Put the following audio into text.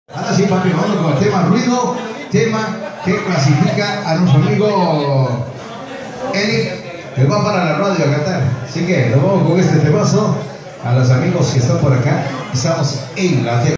Ahora sí, papi, vamos con el tema ruido, tema que clasifica a nuestro amigo Eric, que va para la radio a cantar. Así que nos vamos con este temazo. A los amigos que están por acá, estamos en la tierra.